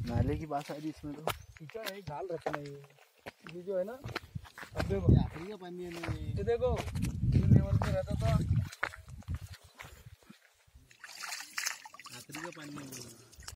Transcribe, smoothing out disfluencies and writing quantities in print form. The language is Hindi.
नाले की बात आ रही इसमें तो कीचड़ है, घाल रखना ये जो है ना। अब देखो आखिरी का पानी है, ये देखो लेवल पे रहता था।